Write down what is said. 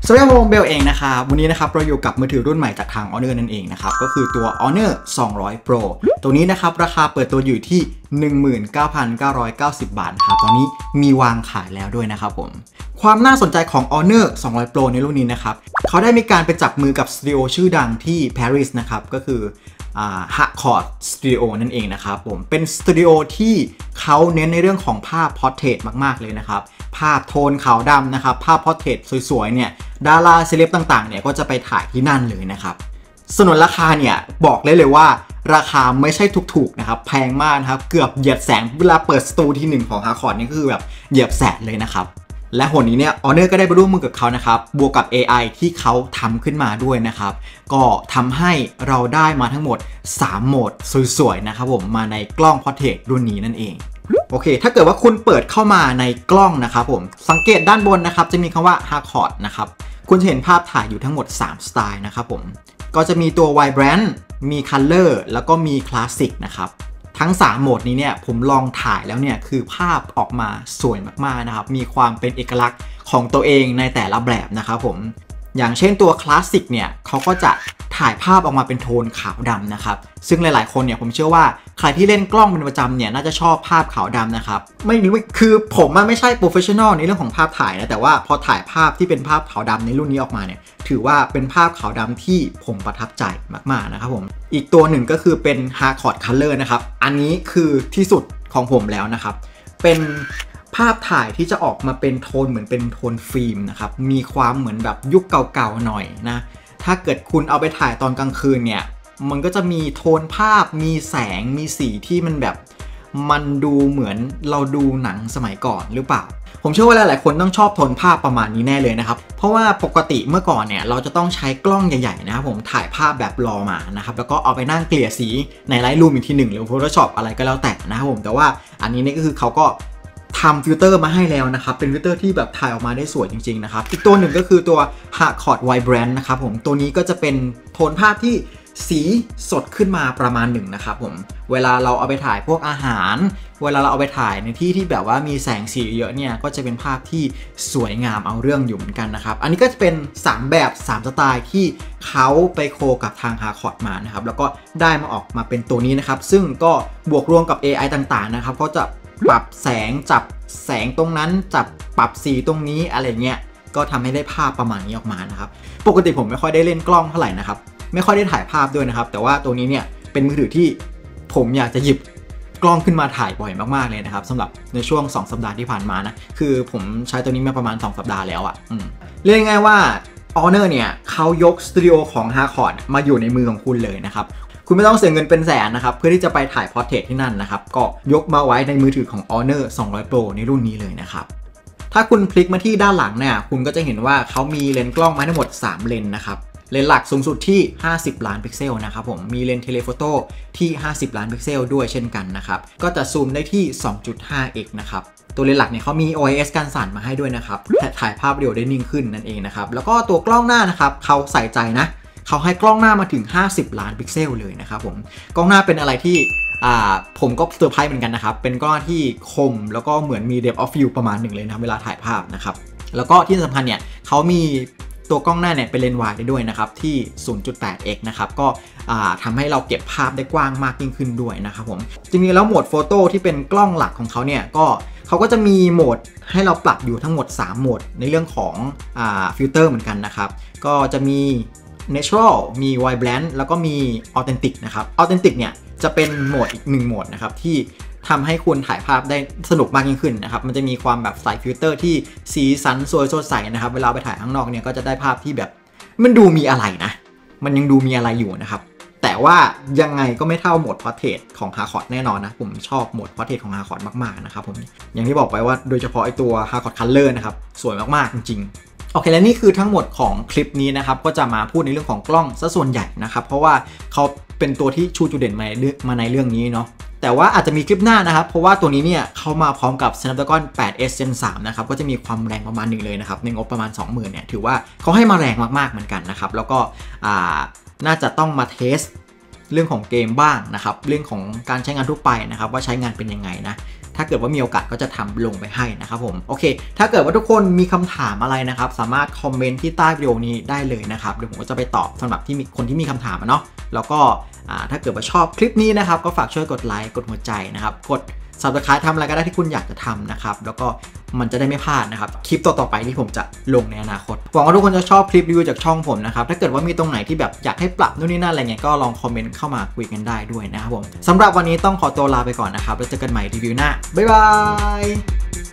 สวัสดีครับผมเบลเองนะครับวันนี้นะครับเราอยู่กับมือถือรุ่นใหม่จากทาง Honor นั่นเองนะครับก็คือตัว Honor 200 Pro ตัวนี้นะครับราคาเปิดตัวอยู่ที่ 19,990 บาทครับตอนนี้มีวางขายแล้วด้วยนะครับผมความน่าสนใจของ Honor 200 Pro ในรุ่นนี้นะครับเขาได้มีการไปจับมือกับสตูดิโอชื่อดังที่ปารีสนะครับก็คือHarcourt Studio นั่นเองนะครับผมเป็นสตูดิโอที่เขาเน้นในเรื่องของภาพพอร์เทรตมากๆเลยนะครับภาพโทนขาวดำนะครับภาพพอร์เทรตสวยๆเนี่ยดาราเซเลบต่างๆเนี่ยก็จะไปถ่ายที่นั่นเลยนะครับส่วนราคาเนี่ยบอกเลยว่าราคาไม่ใช่ถูกๆนะครับแพงมากนะครับเกือบเหยียบแสนเวลาเปิดสตูที่1ของ Harcourt นี่คือแบบเหยียบแสนเลยนะครับและหนนี้เนี่ย Honor ก็ได้ไปร่วมมือกับเขานะครับบวกกับ AI ที่เขาทำขึ้นมาด้วยนะครับก็ทำให้เราได้มาทั้งหมด3โหมดสวยๆนะครับผมมาในกล้อง Portrait รุ่นนี้นั่นเองโอเคถ้าเกิดว่าคุณเปิดเข้ามาในกล้องนะครับผมสังเกตด้านบนนะครับจะมีคำว่า Harcourt นะครับคุณจะเห็นภาพถ่ายอยู่ทั้งหมด3สไตล์นะครับผมก็จะมีตัว Vibrant มี Color แล้วก็มี Classic นะครับทั้ง3โหมดนี้เนี่ยผมลองถ่ายแล้วเนี่ยคือภาพออกมาสวยมากๆนะครับมีความเป็นเอกลักษณ์ของตัวเองในแต่ละแบบนะครับผมอย่างเช่นตัวคลาสสิกเนี่ยเขาก็จะถ่ายภาพออกมาเป็นโทนขาวดำนะครับซึ่งหลายๆคนเนี่ยผมเชื่อว่าใครที่เล่นกล้องเป็นประจำเนี่ยน่าจะชอบภาพขาวดำนะครับไม่คือผมไม่ใช่โปรเฟชชั่นอลในเรื่องของภาพถ่ายนะแต่ว่าพอถ่ายภาพที่เป็นภาพขาวดำในรุ่นนี้ออกมาเนี่ยถือว่าเป็นภาพขาวดำที่ผมประทับใจมากๆนะครับผมอีกตัวหนึ่งก็คือเป็น Harcourt Color นะครับอันนี้คือที่สุดของผมแล้วนะครับเป็นภาพถ่ายที่จะออกมาเป็นโทนเหมือนเป็นโทนฟิล์มนะครับมีความเหมือนแบบยุคเก่าๆหน่อยนะถ้าเกิดคุณเอาไปถ่ายตอนกลางคืนเนี่ยมันก็จะมีโทนภาพมีแสงมีสีที่มันแบบมันดูเหมือนเราดูหนังสมัยก่อนหรือเปล่าผมเชื่อว่าหลายๆคนต้องชอบโทนภาพประมาณนี้แน่เลยนะครับเพราะว่าปกติเมื่อก่อนเนี่ยเราจะต้องใช้กล้องใหญ่ๆนะครับผมถ่ายภาพแบบรอมานะครับแล้วก็เอาไปนั่งเกลี่ยสีใน Lightroom อีกทีหนึ่งหรือ Photoshop อะไรก็แล้วแต่นะครับผมแต่ว่าอันนี้เนี่ยก็คือเขาก็ทำฟิลเตอร์มาให้แล้วนะครับเป็นฟิลเตอร์ที่แบบถ่ายออกมาได้สวยจริงๆนะครับอีกตัวหนึ่งก็คือตัว Harcourt Vibrant นะครับผมตัวนี้ก็จะเป็นโทนภาพที่สีสดขึ้นมาประมาณหนึ่งนะครับผมเวลาเราเอาไปถ่ายพวกอาหารเวลาเราเอาไปถ่ายในที่ที่แบบว่ามีแสงสีเยอะเนี่ยก็จะเป็นภาพที่สวยงามเอาเรื่องอยู่เหมือนกันนะครับอันนี้ก็จะเป็น3แบบ3สไตล์ที่เขาไปโคกับทาง Harcourt มานะครับแล้วก็ได้มาออกมาเป็นตัวนี้นะครับซึ่งก็บวกรวมกับ AI ต่างๆนะครับเขาจะปรับแสงจับแสงตรงนั้นจับปรับสีตรงนี้อะไรเงี้ยก็ทำให้ได้ภาพประมาณนี้ออกมานะครับปกติผมไม่ค่อยได้เล่นกล้องเท่าไหร่นะครับไม่ค่อยได้ถ่ายภาพด้วยนะครับแต่ว่าตัวนี้เนี่ยเป็นมือถือที่ผมอยากจะหยิบกล้องขึ้นมาถ่ายบ่อยมากๆเลยนะครับสำหรับในช่วง2สัปดาห์ที่ผ่านมานะคือผมใช้ตัวนี้มาประมาณ2สัปดาห์แล้วอ่ะเรียกง่ายๆว่า Honor เนี่ยเขายกสตูดิโอของ Harcourt มาอยู่ในมือของคุณเลยนะครับคุณไม่ต้องเสียเงินเป็นแสนนะครับเพื่อที่จะไปถ่ายพอร์เทรตที่นั่นนะครับก็ยกมาไว้ในมือถือของ Honor 200 Pro ในรุ่นนี้เลยนะครับถ้าคุณคลิกมาที่ด้านหลังเนี่ยคุณก็จะเห็นว่าเขามีเลนส์กล้องมาทั้งหมด3เลนส์นะครับเลนส์หลักสูงสุดที่50ล้านพิกเซลนะครับผมมีเลนส์เทเลโฟโต้ที่50ล้านพิกเซลด้วยเช่นกันนะครับก็จะซูมได้ที่ 2.5x นะครับตัวเลนส์หลักเนี่ยเขามี OIS กันสั่นมาให้ด้วยนะครับถ่ายภาพเร็วได้นิ่งขึ้นนั่นเองนะครับแล้วก็ตัวกล้องหน้านะครับเขาใส่ใจนะเขาให้กล้องหน้ามาถึง50ล้านพิกเซลเลยนะครับผมกล้องหน้าเป็นอะไรที่ผมก็เซอร์ไพรส์เหมือนกันนะครับเป็นกล้องที่คมแล้วก็เหมือนมี depth of field ประมาณหนึ่งเลยนะเวลาถ่ายภาพนะครับแล้วก็ที่สำคัญเนี่ยเขามีตัวกล้องหน้าเนี่ยเป็นเลนส์วายได้ด้วยนะครับที่ 0.8x นะครับก็ทำให้เราเก็บภาพได้กว้างมากยิ่งขึ้นด้วยนะครับผมจริงๆแล้วโหมดโฟโต้ที่เป็นกล้องหลักของเขาเนี่ยก็เขาก็จะมีโหมดให้เราปรับอยู่ทั้งหมด3โหมดในเรื่องของฟิลเตอร์เหมือนกันนะครับก็จะมีNatural มี Vibrant แล้วก็มี Authentic นะครับ Authentic เนี่ยจะเป็นโหมดอีก1โหมดนะครับที่ทำให้คุณถ่ายภาพได้สนุกมากยิ่งขึ้นนะครับมันจะมีความแบบใส่ฟิลเตอร์ที่สีสันสวยสดใสนะครับเวลาไปถ่ายข้างนอกเนี่ยก็จะได้ภาพที่แบบมันดูมีอะไรนะมันยังดูมีอะไรอยู่นะครับแต่ว่ายังไงก็ไม่เท่าโหมด Portrait ของ Harcourt แน่นอนนะผมชอบโหมด Portrait ของ Harcourt มากๆนะครับผมอย่างที่บอกไปว่าโดยเฉพาะไอตัว Harcourt Color นะครับสวยมากๆจริงๆโอเคและนี่คือทั้งหมดของคลิปนี้นะครับก็จะมาพูดในเรื่องของกล้องซะส่วนใหญ่นะครับเพราะว่าเขาเป็นตัวที่ชูจุดเด่นมาในเรื่องนี้เนาะแต่ว่าอาจจะมีคลิปหน้านะครับเพราะว่าตัวนี้เนี่ยเขามาพร้อมกับ Snapdragon 8s Gen 3นะครับก็จะมีความแรงประมาณหนึ่งเลยนะครับในงบประมาณ 20,000 เนี่ยถือว่าเขาให้มาแรงมากๆเหมือนกันนะครับแล้วก็น่าจะต้องมาเทสเรื่องของเกมบ้างนะครับเรื่องของการใช้งานทั่วไปนะครับว่าใช้งานเป็นยังไงนะถ้าเกิดว่ามีโอกาสก็จะทำลงไปให้นะครับผมโอเคถ้าเกิดว่าทุกคนมีคำถามอะไรนะครับสามารถคอมเมนต์ที่ใต้วิดีโอนี้ได้เลยนะครับเดี๋ยวผมก็จะไปตอบสำหรับที่มีคนที่มีคำถามเนาะแล้วก็ถ้าเกิดว่าชอบคลิปนี้นะครับก็ฝากช่วยกดไลค์กดหัวใจนะครับกด Subscribe ทำอะไรก็ได้ที่คุณอยากจะทำนะครับแล้วก็มันจะได้ไม่พลาดนะครับคลิปต่อๆไปที่ผมจะลงในอนาคตหวังว่าทุกคนจะชอบคลิปรีวิวจากช่องผมนะครับถ้าเกิดว่ามีตรงไหนที่แบบอยากให้ปรับนู่นนี่นั่นอะไรเงี้ยก็ลองคอมเมนต์เข้ามาคุยกันได้ด้วยนะครับผมสำหรับวันนี้ต้องขอตัวลาไปก่อนนะครับแล้วเจอกันใหม่รีวิวหน้าบ๊ายบาย